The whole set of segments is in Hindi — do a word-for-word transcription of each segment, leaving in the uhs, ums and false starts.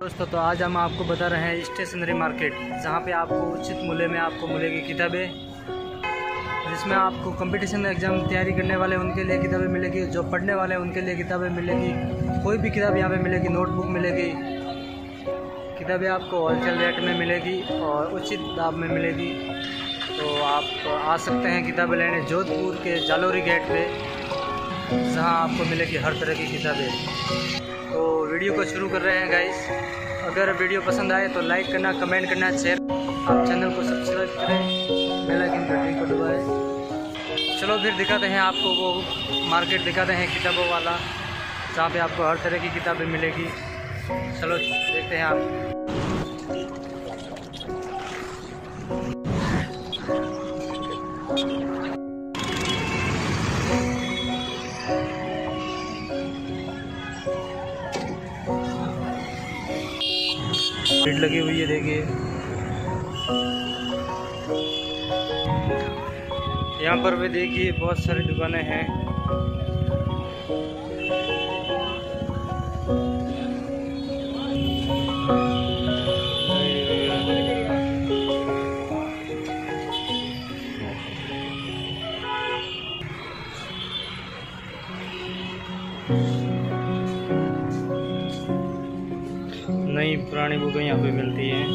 दोस्तों, तो आज हम आपको बता रहे हैं स्टेशनरी मार्केट, जहां पे आपको उचित मूल्य में आपको मिलेगी किताबें, जिसमें आपको कंपटीशन एग्ज़ाम तैयारी करने वाले उनके लिए किताबें मिलेगी, जो पढ़ने वाले हैं उनके लिए किताबें मिलेगी, कोई भी किताब यहाँ पे मिलेगी, नोटबुक मिलेगी, किताबें आपको होलसेल रेट में मिलेगी और उचित दाम में मिलेगी। तो आप आ सकते हैं किताबें लेने जोधपुर के जालोरी गेट पे, जहां आपको मिलेगी हर तरह की किताबें। तो वीडियो को शुरू कर रहे हैं गाइस। अगर वीडियो पसंद आए तो लाइक करना, कमेंट करना, शेयर, आप चैनल को सब्सक्राइब करें, बेल आइकन घंटी को दबाएं। चलो फिर दिखाते हैं आपको वो मार्केट, दिखाते हैं किताबों वाला, जहाँ पे आपको हर तरह की किताबें मिलेगी। चलो देखते हैं आप। भीड़ लगी हुई है, देखिए यहाँ पर भी देखिए बहुत सारी दुकानें हैं। नई पुरानी बुकें यहाँ पे मिलती हैं।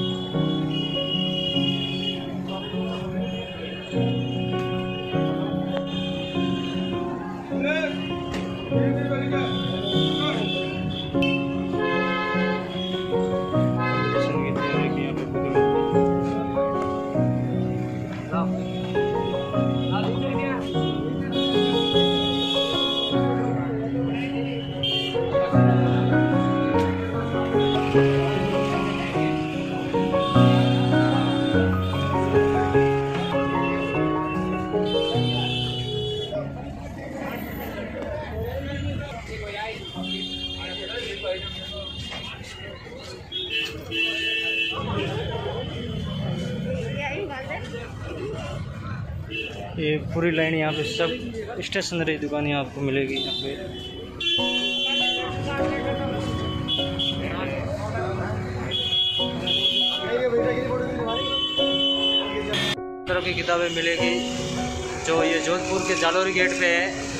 ये पूरी लाइन यहाँ पे सब स्टेशनरी दुकानें आपको मिलेगी। यहाँ पे तरह की किताबें मिलेगी। जो ये जोधपुर के जालोरी गेट पे है,